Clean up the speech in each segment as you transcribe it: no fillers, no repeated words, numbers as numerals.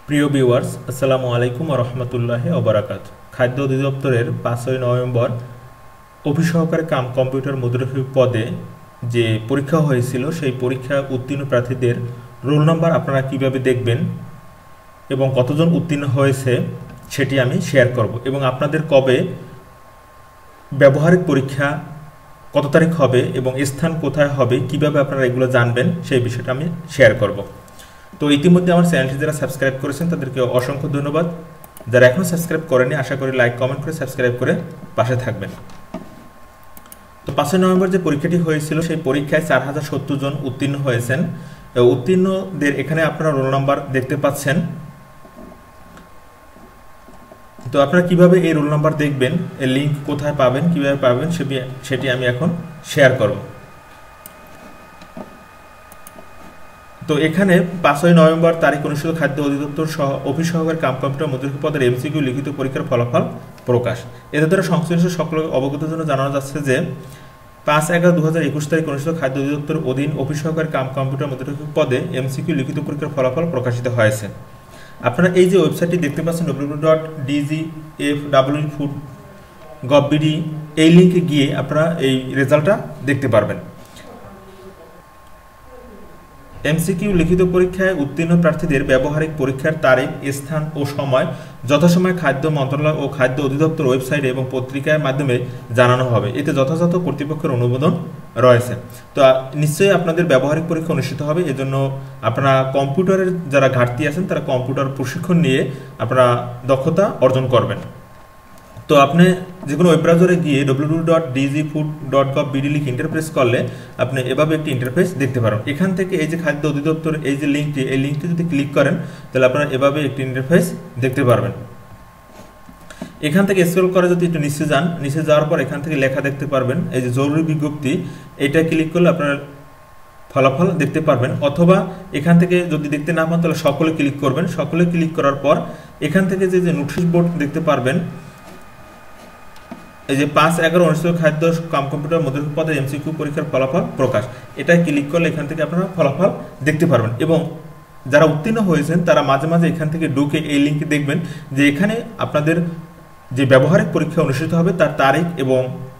প্রিয় ভিউয়ার্স, আসসালামু আলাইকুম ওয়া রাহমাতুল্লাহি ওয়া বারাকাতুহু। খাদ্য অধিদপ্তরের 5ই নভেম্বর অফিস সহকারী কাম কম্পিউটার মুদ্রাক্ষরিক পদে যে পরীক্ষা হয়েছিল সেই পরীক্ষা উত্তীর্ণ প্রার্থীদের রোল নাম্বার আপনারা কিভাবে দেখবেন এবং কতজন উত্তীর্ণ হয়েছে সেটি আমি শেয়ার করব এবং আপনাদের কবে ব্যবহারিক পরীক্ষা কত তারিখ হবে এবং স্থান কোথায় হবে কিভাবে আপনারা এগুলো জানবেন সেই বিষয়টা আমি শেয়ার করব। তো ইতিমধ্যে আমার চ্যানেলটি যারা সাবস্ক্রাইব করেছেন তাদেরকে অসংখ্য ধন্যবাদ। যারা এখনও সাবস্ক্রাইব করেনি আশা করি লাইক কমেন্ট করে সাবস্ক্রাইব করে পাশে থাকবেন। তো 5ই নভেম্বর যে পরীক্ষাটি হয়েছিল সেই পরীক্ষায় 4070 জন উত্তীর্ণ হয়েছেন। উত্তীর্ণদের এখানে আপনারা রোল নাম্বার দেখতে পাচ্ছেন। তো আপনারা কিভাবে এই রোল নাম্বার দেখবেন, এর লিঙ্ক কোথায় পাবেন, কিভাবে পাবেন সেটি আমি এখন শেয়ার করব। তো এখানে 5ই নভেম্বর তারিখ অনুষ্ঠিত খাদ্য অধিদপ্তর সহ অফিস সহকারী কাম কম্পিউটার মুদ্রাক্ষরিক পদের এমসিকিউ লিখিত পরীক্ষার ফলাফল প্রকাশ। এদের দ্বারা সংশ্লিষ্ট সকল অবগতের জন্য জানানো যাচ্ছে যে 5/11/2021 তারিখ অনুষ্ঠিত খাদ্য অধিদপ্তর অধীন অফিস সহকারী কাম কম্পিউটার মুদ্রাক্ষরিক পদে এমসিকিউ লিখিত পরীক্ষার ফলাফল প্রকাশিত হয়েছে। আপনারা এই যে ওয়েবসাইটটি দেখতে পাচ্ছেন www.dgfwfood.gov.bd, এই লিঙ্কে গিয়ে আপনারা এই রেজাল্টটা দেখতে পারবেন। এমসিকিউ লিখিত পরীক্ষায় উত্তীর্ণ প্রার্থীদের ব্যবহারিক পরীক্ষার তারিখ, স্থান ও সময় যথাসময়ে খাদ্য মন্ত্রণালয় ও খাদ্য অধিদপ্তর ওয়েবসাইটে এবং পত্রিকার মাধ্যমে জানানো হবে। এতে যথাযথ কর্তৃপক্ষের অনুমোদন রয়েছে। তো নিশ্চয়ই আপনাদের ব্যবহারিক পরীক্ষা অনুষ্ঠিত হবে। এজন্য আপনারা কম্পিউটারের যারা ঘাটতি আছেন তারা কম্পিউটার প্রশিক্ষণ নিয়ে আপনারা দক্ষতা অর্জন করবেন। তো আপনি যে কোনো ওয়েব ব্রাউজারে গিয়ে www.dgfood.gov.bd লিখে ইন্টারফেস করলে আপনি এভাবে একটি ইন্টারফেস দেখতে পারেন। এখান থেকে এই যে খাদ্য অধিদপ্তর এই যে লিঙ্কটি, এই লিঙ্কটি যদি ক্লিক করেন তাহলে আপনারা এভাবে একটি ইন্টারফেস দেখতে পারবেন। এখান থেকে স্ক্রল করে যদি একটু নিচে যান, নিচে যাওয়ার পর এখান থেকে লেখা দেখতে পারবেন এই যে জরুরি বিজ্ঞপ্তি, এটা ক্লিক করলে আপনারা ফলাফল দেখতে পারবেন। অথবা এখান থেকে যদি দেখতে না পান তাহলে সকলে ক্লিক করবেন। সকলে ক্লিক করার পর এখান থেকে যে নোটিশ বোর্ড দেখতে পারবেন, এই যে 5/11 অনুষ্ঠিত খাদ্য কাম কম্পিউটার মুদ্রাক্ষরিক পদের এমসিকিউ পরীক্ষার ফলাফল প্রকাশ, এটা ক্লিক করলে এখান থেকে আপনারা ফলাফল দেখতে পারবেন। এবং যারা উত্তীর্ণ হয়েছেন তারা মাঝে মাঝে এখান থেকে ঢুকে এই লিঙ্কে দেখবেন যে এখানে আপনাদের যে ব্যবহারিক পরীক্ষা অনুষ্ঠিত হবে তার তারিখ এবং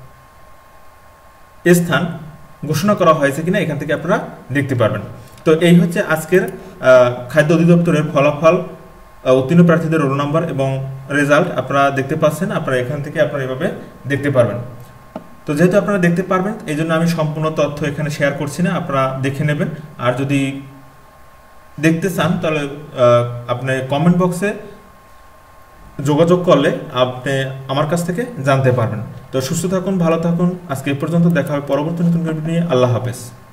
স্থান ঘোষণা করা হয়েছে কিনা এখান থেকে আপনারা দেখতে পারবেন। তো এই হচ্ছে আজকের খাদ্য অধিদপ্তরের ফলাফল, উত্তীর্ণ প্রার্থীদের রোল নাম্বার এবং রেজাল্ট আপনারা দেখতে পাচ্ছেন। আপনারা এখান থেকে আপনারা এভাবে দেখতে পারবেন। তো যেহেতু আপনারা দেখতে পারবেন এই জন্য আমি সম্পূর্ণ তথ্য এখানে শেয়ার করছি না, আপনারা দেখে নেবেন। আর যদি দেখতে চান তাহলে আপনি কমেন্ট বক্সে যোগাযোগ করলে আপনি আমার কাছ থেকে জানতে পারবেন। তো সুস্থ থাকুন, ভালো থাকুন। আজকে এই পর্যন্ত, দেখা হবে পরবর্তী নতুন ভিডিও নিয়ে। আল্লাহ হাফেজ।